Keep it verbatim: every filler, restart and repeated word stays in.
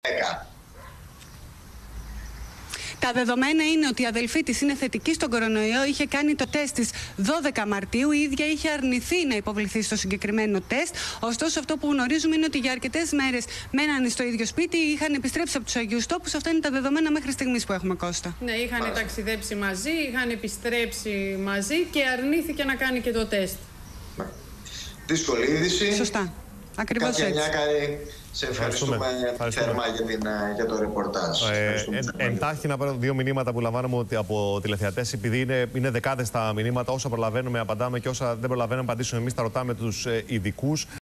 Έκα. Τα δεδομένα είναι ότι η αδελφή της είναι θετική στον κορονοϊό, είχε κάνει το τεστ της δώδεκα Μαρτίου, η ίδια είχε αρνηθεί να υποβληθεί στο συγκεκριμένο τεστ. Ωστόσο, αυτό που γνωρίζουμε είναι ότι για αρκετές μέρες μένανε στο ίδιο σπίτι, είχαν επιστρέψει από τους Αγίους Τόπους. Αυτά είναι τα δεδομένα μέχρι στιγμής που έχουμε, Κώστα. Ναι, είχαν Μάλιστα. ταξιδέψει μαζί, είχαν επιστρέψει μαζί και αρνήθηκε να κάνει και το τεστ. Δύσκολη είδηση. Σωστά. Ακριβώς Κάτια έτσι. Νιάκαρη, σε ευχαριστούμε, ευχαριστούμε. θερμά για, την, για το ρεπορτάζ. Ε, εν, εντάχει να πάρω δύο μηνύματα που λαμβάνουμε από τηλεθεατές, επειδή είναι, είναι δεκάδες τα μηνύματα. Όσα προλαβαίνουμε, απαντάμε, και όσα δεν προλαβαίνουμε, απαντήσουμε εμείς, τα ρωτάμε τους ειδικούς.